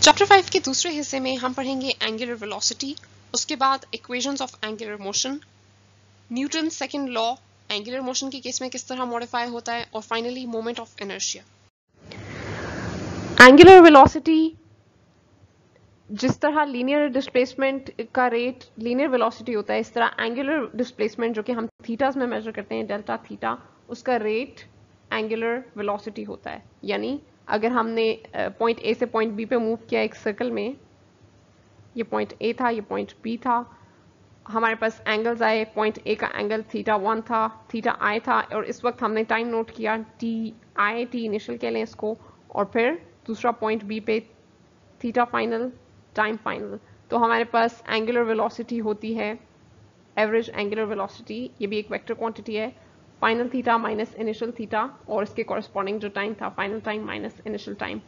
Chapter 5 के दूसरे हिस्से में हम पढ़ेंगे एंगुलर वेलोसिटी, उसके बाद equations of angular motion, Newton second law angular motion के केस में किस तरह मॉडिफाई होता है, और finally moment of inertia. Angular velocity जिस तरह लीनियर डिस्प्लेसमेंट का रेट लीनियर वेलोसिटी होता है, इस तरह एंगुलर डिस्प्लेसमेंट जो कि हम थीटास में मेजर करते हैं, डेल्टा थीटा, उसका रेट एंगुलर वेलोसिटी होता है। यानी अगर हमने पॉइंट ए से पॉइंट बी पे मूव किया एक सर्कल में, ये पॉइंट ए था, ये पॉइंट बी था, हमारे पास एंगल्स आए, पॉइंट ए का एंगल थीटा 1 था, थीटा आई था, और इस वक्त हमने टाइम नोट किया टी आई, टी इनिशियल कह लें इसको, और फिर दूसरा पॉइंट बी पे थीटा फाइनल, टाइम फाइनल। तो हमारे पास एंगुलर वेलोसिटी होती है एवरेज एंगुलर वेलोसिटी, ये भी एक वेक्टर क्वांटिटी है, final theta minus initial theta, और इसके कॉरेस्पॉन्डिंग जो टाइम था final time minus initial time,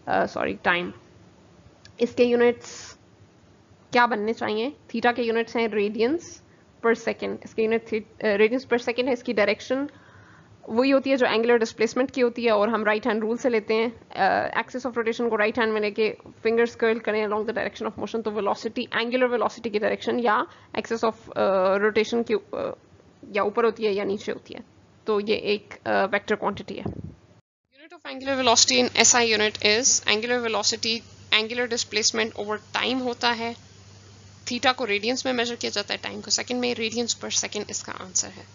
time. इसके यूनिट्स क्या बनने चाहिए? थीटा के यूनिट्स हैं रेडियंस पर सेकेंड, इसके यूनिट रेडियंस पर सेकेंड है। इसकी डायरेक्शन वही होती है जो एंगुलर डिस्प्लेसमेंट की होती है, और हम राइट हैंड रूल से लेते हैं, एक्सिस ऑफ रोटेशन को राइट हैंड में लेके फिंगर्स कर्ल करें along the direction of motion, तो वेलोसिटी एंगुलर वेलोसिटी की डायरेक्शन या एक्सिस ऑफ रोटेशन की या ऊपर होती है या नीचे होती है। तो ये एक वेक्टर क्वांटिटी है। Unit of angular velocity in SI unit is angular velocity angular displacement over time होता है। थीटा को रेडियंस में मेजर किया जाता है, टाइम को सेकंड में, रेडियंस पर सेकंड इसका आंसर है।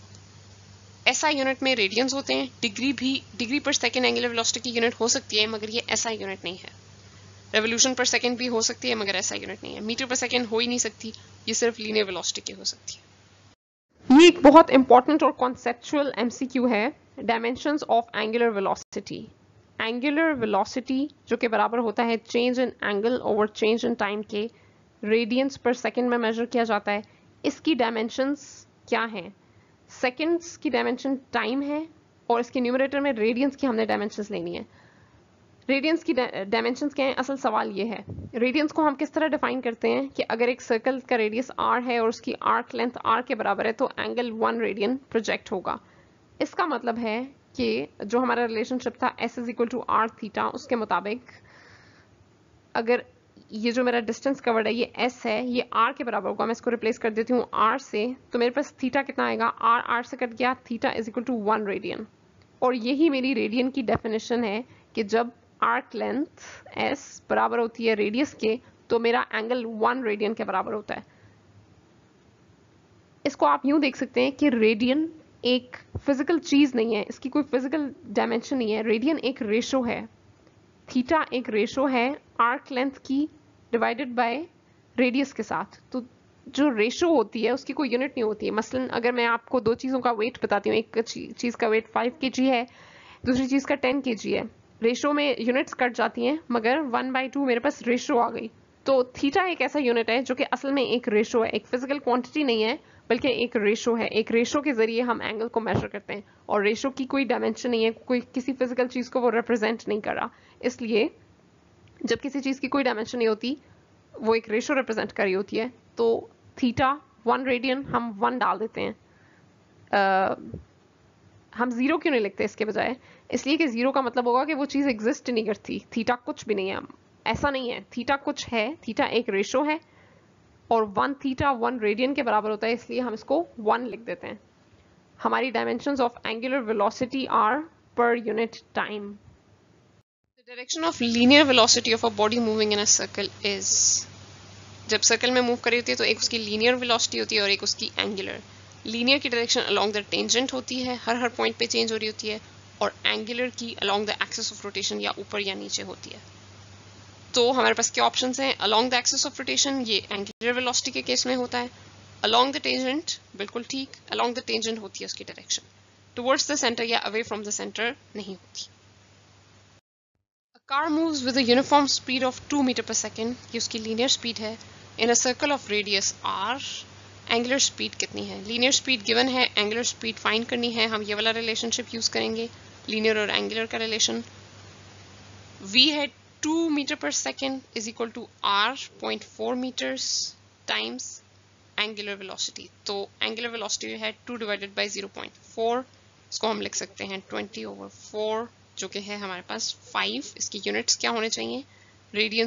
एसआई यूनिट में रेडियंस होते हैं, डिग्री पर सेकंड एंगुलर वेलोसिटी की यूनिट हो सकती है, मगर ये एसआई यूनिट नहीं है। रेवोल्यूशन पर सेकंड भी हो सकती है, मगर एसआई यूनिट नहीं है। मीटर पर सेकंड हो ही नहीं सकती, ये सिर्फ लीनियर वेलोसिटी की हो सकती है। ये एक बहुत इंपॉर्टेंट और कॉन्सेप्चुअल एमसीक्यू है, dimensions of angular velocity. Angular velocity जो कि बराबर होता है change in angle over change in time के, रेडियंस पर सेकंड में मेजर किया जाता है। इसकी डायमेंशंस क्या हैं? सेकंड्स की डायमेंशन टाइम है, और इसके न्यूमरेटर में रेडियंस की हमने डायमेंशंस लेनी है। रेडियंस की डायमेंशंस क्या है? असल सवाल ये है, रेडियंस को हम किस तरह डिफाइन करते हैं कि अगर एक सर्कल का रेडियस r है और उसकी आर्क लेंथ r के बराबर है, तो एंगल 1 रेडियन प्रोजेक्ट होगा। इसका मतलब है कि जो हमारा रिलेशनशिप था s is equal to r theta, उसके मुताबिक अगर ये जो मेरा डिस्टेंस कवर्ड है ये s है, ये r के बराबर होगा, मैं इसको रिप्लेस कर देती हूँ r से, तो मेरे पास थीटा कितना आएगा? r से कट गया, theta is equal to 1 radian. और यही मेरी रेडियन की डेफिनेशन है कि जब आर्क लेंथ s बराबर होती है रेडियस के, तो मेरा एंगल 1 रेडियन के बराबर होता है। इसको आप यूं देख सकते हैं कि रेडियन एक फिजिकल चीज नहीं है, इसकी कोई फिजिकल डायमेंशन नहीं है, रेडियन एक रेशो है, थीटा एक रेशो है आर्क लेंथ की डिवाइडेड बाय रेडियस के साथ। तो जो रेशो होती है उसकी कोई यूनिट नहीं होती है। मसलन अगर मैं आपको दो चीज़ों का वेट बताती हूँ, एक चीज़ का वेट 5 kg है, दूसरी चीज़ का 10 kg है, रेशो में यूनिट्स कट जाती हैं, मगर 1/2 मेरे पास रेशो आ गई। तो थीटा एक ऐसा यूनिट है जो कि असल में एक रेशो है, एक फिजिकल क्वांटिटी नहीं है, बल्कि एक रेशो है। एक रेशो के जरिए हम एंगल को मेजर करते हैं, और रेशो की कोई डायमेंशन नहीं है, कोई किसी फिजिकल चीज़ को वो रिप्रेजेंट नहीं कर रहा। इसलिए जब किसी चीज़ की कोई डायमेंशन नहीं होती, वो एक रेशो रिप्रेजेंट कर रही होती है, तो थीटा 1 रेडियन हम 1 डाल देते हैं। हम 0 क्यों नहीं लिखते इसके बजाय? इसलिए कि 0 का मतलब होगा कि वो चीज़ एग्जिस्ट नहीं करती, थीटा कुछ भी नहीं है। ऐसा नहीं है, थीटा कुछ है, थीटा एक रेशो है, और 1 थीटा 1 रेडियन के बराबर होता है, इसलिए हम इसको 1 लिख देते हैं। हमारी dimensions of angular velocity are per unit time. The direction of linear velocity of a body moving in a circle is, जब सर्कल में मूव कर रही होती है तो एक उसकी लीनियर वेलोसिटी होती है और एक उसकी एंगुलर। लीनियर की डायरेक्शन अलोंग द टेंजेंट होती है, हर पॉइंट पे चेंज हो रही होती है, और एंगुलर की along the axis of rotation या ऊपर या नीचे होती है। तो हमारे पास क्या ऑप्शंस हैं? Along the axis of rotation, ये एंगुलर वेलोसिटी के केस में होता है। अलोंग द टेंजेंट, बिल्कुल ठीक, अलोंग द टेंजेंट होती है उसकी डायरेक्शन। टुवर्ड्स द सेंटर या अवे फ्रॉम द सेंटर नहीं होती। Car moves with a uniform speed of 2 metre per second, ये उसकी लीनियर स्पीड है, in a circle of radius r। Angular speed कितनी है? लीनियर स्पीड गिवन है, angular speed find करनी है। हम ये वाला रिलेशनशिप यूज करेंगे, लीनियर और एंगुलर का रिलेशन। v है 2 metre per second is equal to r 0.4 metres times angular velocity. तो एंगुलर वेलोसिटी है 2 डिवाइडेड बाई 0.4, इसको हम लिख सकते हैं 20/4, जो कि है हमारे पास 5। इसकी यूनिट्स क्या होने चाहिए? रेडियंस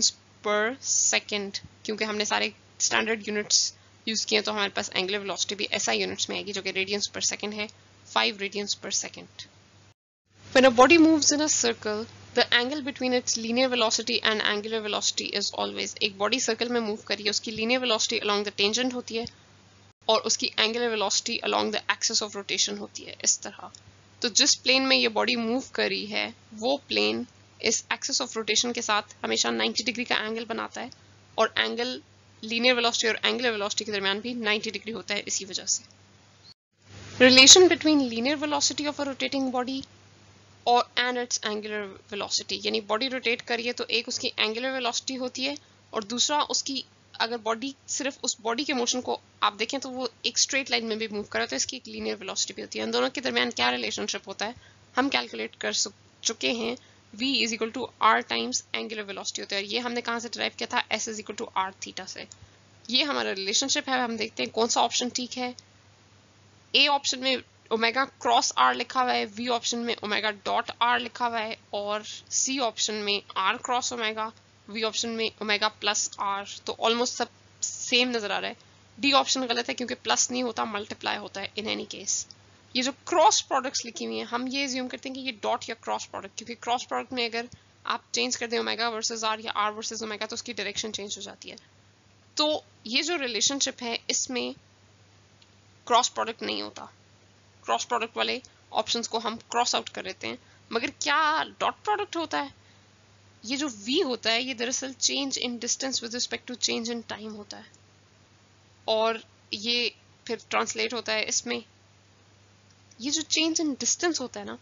पर सेकेंड, क्योंकि हमने सारे स्टैंडर्ड यूनिट्स यूज किए तो हमारे पास एंगुलर वेलोसिटी भी SI यूनिट्स में आएगी जो कि रेडियंस पर सेकेंड है, 5 radians per second. When a body moves in a circle, the angle between its linear velocity and angular velocity is always, एक body circle में move करी है, उसकी linear velocity along the tangent होती है और उसकी angular velocity along the axis of rotation होती है, इस तरह। तो जिस plane में ये body move करी है वो plane इस axis of rotation के साथ हमेशा 90 डिग्री का angle बनाता है और angle linear velocity और angular velocity के दरमियान भी 90 डिग्री होता है इसी वजह से। Relation between linear velocity of a rotating body और एंड इट्स एंगुलर वेलोसिटी, यानी बॉडी रोटेट करिए तो एक उसकी एंगुलर वेलोसिटी होती है और दूसरा उसकी, अगर बॉडी सिर्फ उस बॉडी के मोशन को आप देखें तो वो एक स्ट्रेट लाइन में भी मूव कर रहा है तो इसकी एक लीनियर वेलोसिटी भी होती है। इन दोनों के दरमियान क्या रिलेशनशिप होता है हम कैलकुलेट कर चुके हैं, v is equal to r times angular velocity होता है। ये हमने कहाँ से डिराइव किया था, s is equal to r theta से। ये हमारा रिलेशनशिप है। हम देखते हैं कौन सा ऑप्शन ठीक है। ए ऑप्शन में ओमेगा क्रॉस r लिखा हुआ है, v ऑप्शन में ओमेगा डॉट r लिखा हुआ है और c ऑप्शन में r cross omega, v option में ओमेगा प्लस r। तो ऑलमोस्ट सब सेम नजर आ रहा है। d ऑप्शन गलत है क्योंकि प्लस नहीं होता, मल्टीप्लाई होता है इन एनी केस। ये जो क्रॉस प्रोडक्ट्स लिखी हुई हैं हम ये एज्यूम करते हैं कि ये डॉट या क्रॉस प्रोडक्ट, क्योंकि क्रॉस प्रोडक्ट में अगर आप चेंज कर दें ओमेगा वर्सेस r या r वर्सेस ओमेगा तो उसकी डायरेक्शन चेंज हो जाती है। तो ये जो रिलेशनशिप है इसमें क्रॉस प्रोडक्ट नहीं होता, क्रॉस प्रोडक्ट वाले ऑप्शंस को हम क्रॉस आउट कर देते हैं। मगर क्या डॉट प्रोडक्ट होता है? ये जो v होता है ये दरअसल change in distance with respect to change in time होता है और ये फिर ट्रांसलेट होता है इसमें। ये जो चेंज इन डिस्टेंस होता है ना,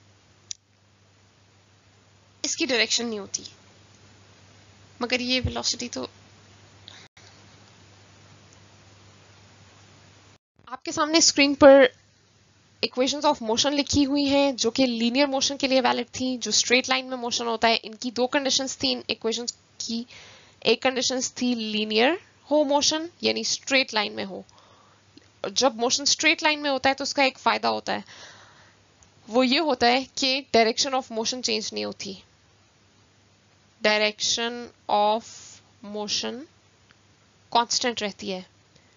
इसकी डायरेक्शन नहीं होती, मगर ये वेलोसिटी तो आपके सामने स्क्रीन पर इक्वेशंस ऑफ मोशन लिखी हुई हैं जो कि लीनियर मोशन के लिए वैलिड थी, जो स्ट्रेट लाइन में मोशन होता है। इनकी दो कंडीशंस थी इन इक्वेशंस की। एक कंडीशंस थी लीनियर हो मोशन, यानी स्ट्रेट लाइन में हो। जब मोशन स्ट्रेट लाइन में होता है तो उसका एक फायदा होता है, वो ये होता है कि डायरेक्शन ऑफ मोशन चेंज नहीं होती। डायरेक्शन ऑफ मोशन कांस्टेंट रहती है।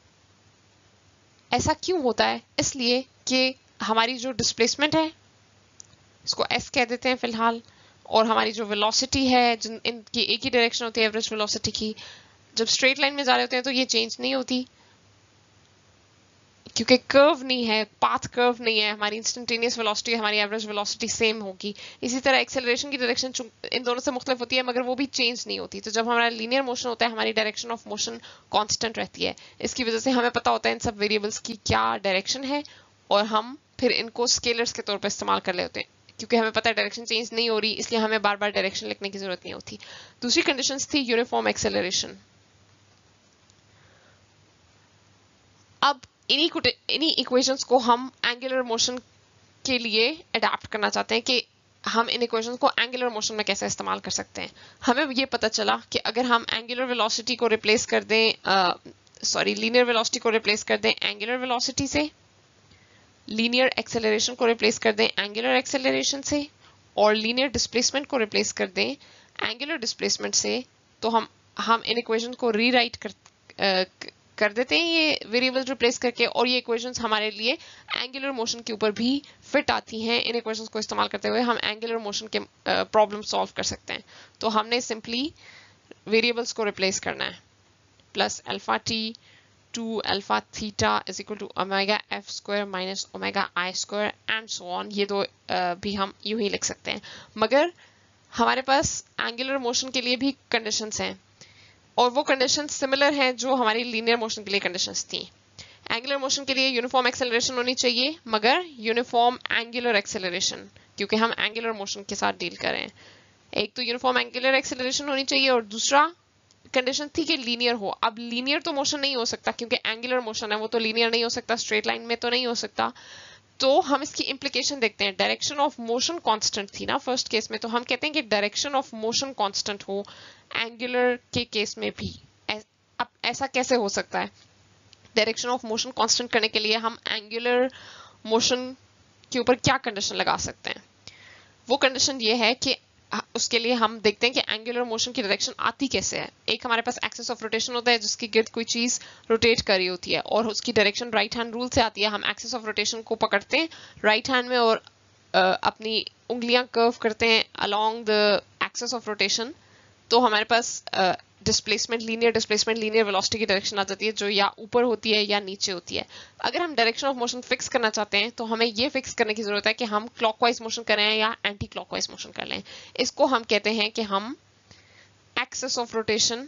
ऐसा क्यों होता है? इसलिए कि हमारी जो डिस्प्लेसमेंट है इसको s कह देते हैं फिलहाल, और हमारी जो वेलोसिटी है इनकी एक ही डायरेक्शन होती है एवरेज वेलोसिटी की। जब स्ट्रेट लाइन में जा रहे होते हैं तो ये चेंज नहीं होती क्योंकि कर्व नहीं है, पाथ कर्व नहीं है। हमारी इंस्टेंटेनियस वेलोसिटी हमारी एवरेज वेलोसिटी सेम होगी। इसी तरह एक्सेलरेशन की डायरेक्शन इन दोनों से मुख्तलिफ होती है मगर वो भी चेंज नहीं होती। तो जब हमारा लीनियर मोशन होता है हमारी डायरेक्शन ऑफ मोशन कांस्टेंट रहती है। इसकी वजह से हमें पता होता है इन सब वेरिएबल्स की क्या डायरेक्शन है और हम फिर इनको स्केलर्स के तौर पर इस्तेमाल कर लेते हैं क्योंकि हमें पता है डायरेक्शन चेंज नहीं हो रही, इसलिए हमें बार बार डायरेक्शन लिखने की जरूरत नहीं होती। दूसरी कंडीशन थी यूनिफॉर्म एक्सेलरेशन। अब इन्हीं इक्वेशंस को हम एंगुलर मोशन के लिए अडेप्ट करना चाहते हैं कि हम इन इक्वेशंस को एंगुलर मोशन में कैसे इस्तेमाल कर सकते हैं। हमें ये पता चला कि अगर हम एंगुलर वेलोसिटी को रिप्लेस कर दें, लीनियर वेलोसिटी को रिप्लेस कर दें एंगुलर वेलोसिटी से, लीनियर एक्सेलरेशन को रिप्लेस कर दें एंगुलर एक्सेलरेशन से और लीनियर डिस्प्लेसमेंट को रिप्लेस कर दें एंगुलर डिस्प्लेसमेंट से, तो हम इन इक्वेशन को रीराइट कर देते हैं ये वेरिएबल रिप्लेस करके, और ये इक्वेशंस हमारे लिए एंगुलर मोशन के ऊपर भी फिट आती हैं। इन इक्वेशंस को इस्तेमाल करते हुए हम एंगुलर मोशन के प्रॉब्लम सॉल्व कर सकते हैं। तो हमने सिंपली वेरिएबल्स को रिप्लेस करना है, plus alpha t two alpha theta is equal to omega f square minus omega i square and so on. ये दो भी हम यूं ही लिख सकते हैं, मगर हमारे पास एंगुलर मोशन के लिए भी कंडीशंस हैं और वो कंडीशंस सिमिलर हैं जो हमारी लीनियर मोशन के लिए कंडीशंस थी। एंगुलर मोशन के लिए यूनिफॉर्म एक्सेलरेशन होनी चाहिए मगर यूनिफॉर्म एंगुलर एक्सेलरेशन, क्योंकि हम एंगुलर मोशन के साथ डील कर रहे हैं। एक तो यूनिफॉर्म एंगुलर एक्सेलरेशन होनी चाहिए और दूसरा कंडीशन थी कि लीनियर हो। अब लीनियर तो मोशन नहीं हो सकता क्योंकि एंगुलर मोशन है, वो तो लीनियर नहीं हो सकता, स्ट्रेट लाइन में तो नहीं हो सकता। तो हम इसकी इम्प्लीकेशन देखते हैं। डायरेक्शन ऑफ मोशन कांस्टेंट थी ना फर्स्ट केस में, तो हम कहते हैं कि डायरेक्शन ऑफ मोशन कांस्टेंट हो एंगुलर के केस में भी। अब ऐसा कैसे हो सकता है? डायरेक्शन ऑफ मोशन कांस्टेंट करने के लिए हम एंगुलर मोशन के ऊपर क्या कंडीशन लगा सकते हैं? वो कंडीशन ये है कि उसके लिए हम देखते हैं कि एंगुलर मोशन की डायरेक्शन आती कैसे है। एक हमारे पास एक्सिस ऑफ रोटेशन होता है जिसके गिर्द कोई चीज रोटेट कर रही होती है और उसकी डायरेक्शन राइट हैंड रूल से आती है। हम एक्सिस ऑफ रोटेशन को पकड़ते हैं राइट हैंड में और अपनी उंगलियां कर्व करते हैं along the axis of rotation, तो हमारे पास डिस्प्लेसमेंट लीनियर वेलोसिटी की डायरेक्शन आ जाती है जो या ऊपर होती है या नीचे होती है। अगर हम डायरेक्शन ऑफ मोशन फिक्स करना चाहते हैं तो हमें ये फिक्स करने की जरूरत है कि हम क्लॉकवाइज मोशन करें या एंटी क्लॉकवाइज मोशन कर लें। इसको हम कहते हैं कि हम एक्सिस ऑफ रोटेशन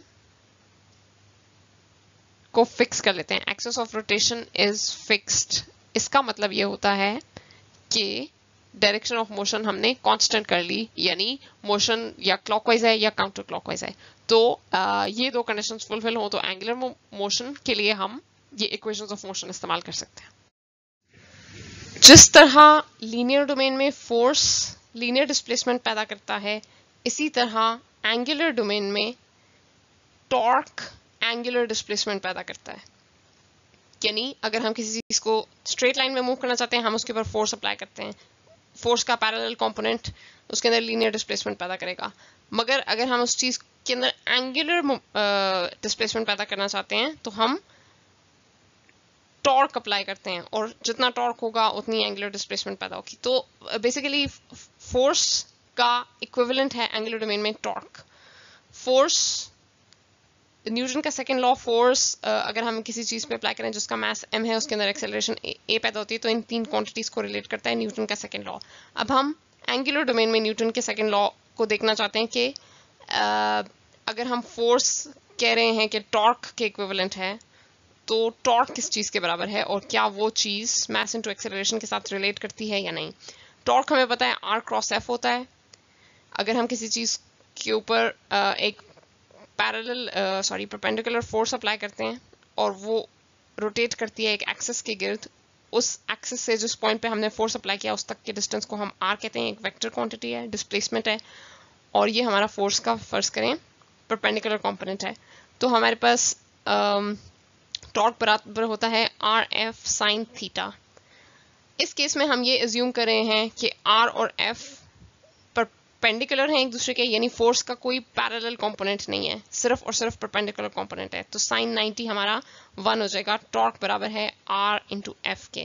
को फिक्स कर लेते हैं। Axis of rotation is fixed. इसका मतलब ये होता है कि डायरेक्शन ऑफ मोशन हमने कांस्टेंट कर ली, यानी मोशन या क्लॉकवाइज है या काउंटर क्लॉकवाइज है। तो ये दो कंडीशंस फुलफिल हो तो एंगुलर मोशन के लिए हम ये इक्वेशंस ऑफ मोशन इस्तेमाल कर सकते हैं। जिस तरह लीनियर डोमेन में फोर्स लीनियर डिस्प्लेसमेंट पैदा करता है, इसी तरह एंगुलर डोमेन में टॉर्क एंगुलर डिस्प्लेसमेंट पैदा करता है। यानी अगर हम किसी चीज को स्ट्रेट लाइन में मूव करना चाहते हैं, हम उसके ऊपर फोर्स अप्लाई करते हैं, फोर्स का पैरेलल कंपोनेंट उसके अंदर लीनियर डिस्प्लेसमेंट पैदा करेगा। मगर अगर हम उस चीज के अंदर एंगुलर डिस्प्लेसमेंट पैदा करना चाहते हैं तो हम टॉर्क अप्लाई करते हैं और जितना टॉर्क होगा उतनी एंगुलर डिस्प्लेसमेंट पैदा होगी। तो बेसिकली फोर्स का इक्विवेलेंट है एंगुलर डोमेन में टॉर्क। फोर्स न्यूटन का सेकंड लॉ फोर्स अगर हम किसी चीज पे अप्लाई करें जिसका मास m है, उसके अंदर एक्सेलरेशन a पैदा होती है, तो इन तीन क्वांटिटीज को रिलेट करता है न्यूटन का सेकंड लॉ। अब हम एंगुलर डोमेन में न्यूटन के सेकंड लॉ को देखना चाहते हैं कि अगर हम फोर्स कह रहे हैं कि टॉर्क के इक्विवेलेंट है, तो टॉर्क किस चीज के बराबर है और क्या वो चीज मास इनटू एक्सेलरेशन के साथ रिलेट करती है या नहीं। टॉर्क हमें पता है r क्रॉस f होता है। अगर हम किसी चीज के ऊपर एक परपेंडिकुलर फोर्स अप्लाई करते हैं और वो रोटेट करती है एक एक्सिस के गिर्द, उस एक्सिस से जिस पॉइंट पे हमने फोर्स अप्लाई किया उस तक के डिस्टेंस को हम r कहते हैं। एक वेक्टर क्वांटिटी है, डिस्प्लेसमेंट है, और ये हमारा फोर्स का फर्ज करें परपेंडिकुलर कंपोनेंट है। तो हमारे पास टॉर्क बराबर होता है आर एफ साइन थीटा। इस केस में हम ये एज्यूम कर रहे हैं कि r और f परपेंडिकुलर हैं एक दूसरे के, यानी फोर्स का कोई पैरेलल कंपोनेंट नहीं है, सिर्फ और सिर्फ परपेंडिकुलर कंपोनेंट है। तो साइन 90 हमारा 1 हो जाएगा। टॉर्क बराबर है r इंटू एफ के।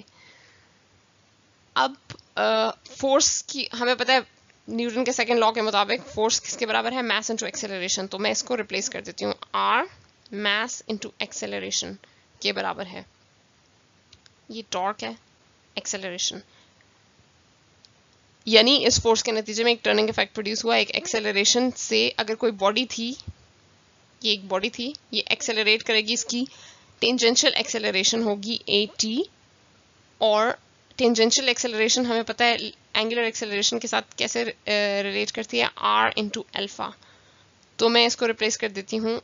अब फोर्स की हमें पता है न्यूटन के सेकंड लॉ के मुताबिक फोर्स किसके बराबर है, मास इंटू एक्सेलरेशन। तो मैं इसको रिप्लेस कर देती हूँ, r मास इंटू एक्सेलरेशन के बराबर है। ये टॉर्क है, एक्सेलरेशन, यानी इस फोर्स के नतीजे में एक टर्निंग इफेक्ट प्रोड्यूस हुआ। एक एक्सेलरेशन से अगर कोई बॉडी थी, ये एक बॉडी थी, ये एक्सेलरेट करेगी, इसकी टेंजेंशियल एक्सेलरेशन होगी at, और टेंजेंशियल एक्सेलरेशन हमें पता है एंगुलर एक्सेलरेशन के साथ कैसे रिलेट करती है, r इंटू अल्फा। तो मैं इसको रिप्लेस कर देती हूँ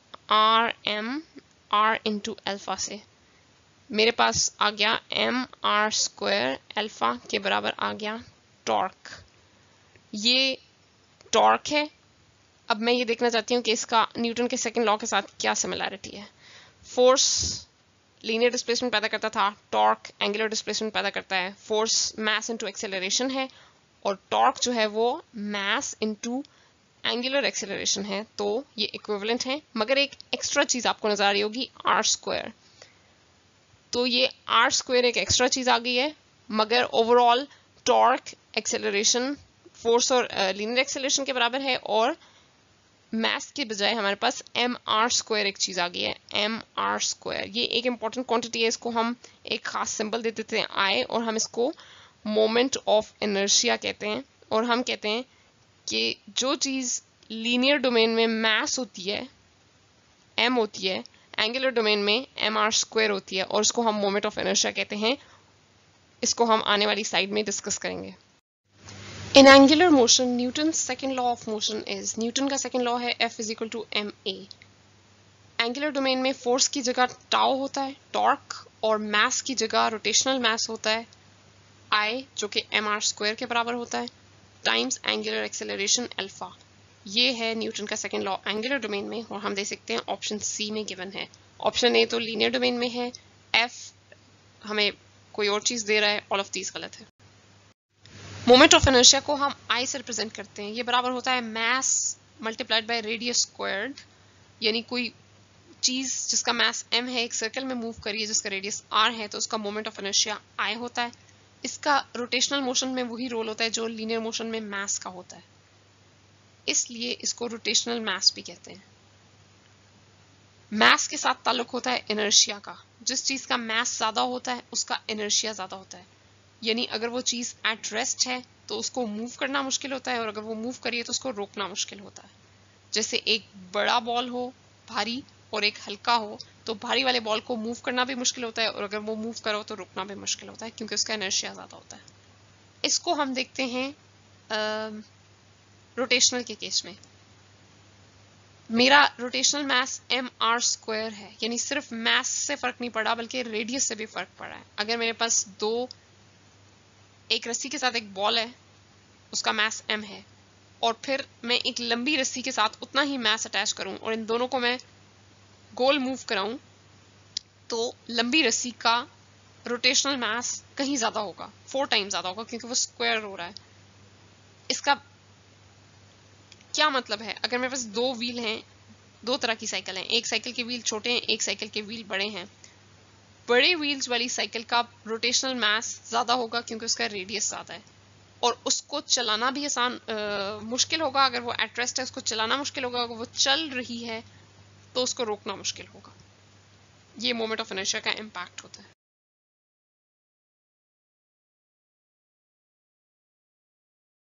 r इंटू अल्फा से। मेरे पास आ गया mr² अल्फा के बराबर आ गया टॉर्क। ये टॉर्क है। अब मैं ये देखना चाहती हूँ कि इसका न्यूटन के सेकंड लॉ के साथ क्या सिमिलैरिटी है। फोर्स लीनियर डिस्प्लेसमेंट पैदा करता था, टॉर्क एंगुलर डिस्प्लेसमेंट पैदा करता है। फोर्स मास इनटू एक्सेलरेशन है और टॉर्क जो है वो मास इनटू एंगुलर एक्सेलरेशन है। तो ये इक्विवेलेंट है, मगर एक एक्स्ट्रा चीज आपको नजर आ रही होगी, r²। तो ये r² एक एक्स्ट्रा चीज आ गई है, मगर ओवरऑल टॉर्क एक्सेलरेशन फोर्स और लीनियर एक्सेलरेशन के बराबर है, और मास के बजाय हमारे पास mr² एक चीज आ गई है, mr²। ये एक इंपॉर्टेंट क्वांटिटी है, इसको हम एक खास सिंबल दे देते हैं I, और हम इसको मोमेंट ऑफ इनर्शिया कहते हैं। और हम कहते हैं कि जो चीज लीनियर डोमेन में मास होती है, m होती है, एंगुलर डोमेन में mr² होती है, और इसको हम मोमेंट ऑफ इनर्शिया कहते हैं। इसको हम आने वाली स्लाइड में डिस्कस करेंगे। In angular motion Newton second law of motion is, Newton का सेकंड लॉ है F is equal to ma। Angular domain में फोर्स की जगह टाउ होता है, टॉर्क, और मास की जगह रोटेशनल मास होता है I, जो कि mr² के बराबर होता है, टाइम्स एंगुलर एक्सेलरेशन अल्फा। ये है न्यूटन का सेकंड लॉ एंगुलर डोमेन में, और हम देख सकते हैं ऑप्शन सी में गिवन है। ऑप्शन ए तो लीनियर डोमेन में है, F हमें कोई और चीज दे रहा है, ऑल ऑफ दीज गलत है। मोमेंट ऑफ इनर्शिया को हम आई से रिप्रेजेंट करते हैं। ये बराबर होता है mass multiplied by radius squared, यानी कोई चीज जिसका मास m है एक सर्कल में मूव करिए जिसका रेडियस r है तो उसका मोमेंट ऑफ इनर्शिया I होता है। इसका रोटेशनल मोशन में वही रोल होता है जो लीनियर मोशन में मास का होता है, इसलिए इसको रोटेशनल मास भी कहते हैं। मास के साथ ताल्लुक होता है इनर्शिया का। जिस चीज का मास ज्यादा होता है उसका इनर्शिया ज्यादा होता है, यानी अगर वो चीज एट रेस्ट है तो उसको मूव करना मुश्किल होता है और अगर वो मूव करिए तो उसको रोकना मुश्किल होता है। जैसे एक बड़ा बॉल हो भारी और एक हल्का हो तो भारी वाले बॉल को मूव करना भी मुश्किल होता है और अगर वो मूव करो तो रुकना भी मुश्किल होता है क्योंकि उसका इनर्शिया ज्यादा होता है। इसको हम देखते हैं रोटेशनल के केस में। मेरा रोटेशनल मास mr² है, यानी सिर्फ मास से फर्क नहीं पड़ा बल्कि रेडियस से भी फर्क पड़ा है। अगर मेरे पास एक रस्सी के साथ एक बॉल है उसका मास m है और फिर मैं एक लंबी रस्सी के साथ उतना ही मास अटैच करूं और इन दोनों को मैं गोल मूव कराऊं तो लंबी रस्सी का रोटेशनल मास कहीं ज्यादा होगा, 4 टाइम्स ज्यादा होगा क्योंकि वो स्क्वायर हो रहा है। इसका क्या मतलब है? अगर मेरे पास 2 व्हील हैं, 2 तरह की साइकिल हैं, एक साइकिल के व्हील छोटे हैं, एक साइकिल के व्हील बड़े हैं। बड़े व्हील्स वाली साइकिल का रोटेशनल मास ज्यादा होगा क्योंकि उसका रेडियस ज्यादा है और उसको चलाना भी मुश्किल होगा। अगर वो एट रेस्ट है उसको चलाना मुश्किल होगा, अगर वो चल रही है तो उसको रोकना मुश्किल होगा। ये मोमेंट ऑफ इनर्शिया का इम्पैक्ट होता है।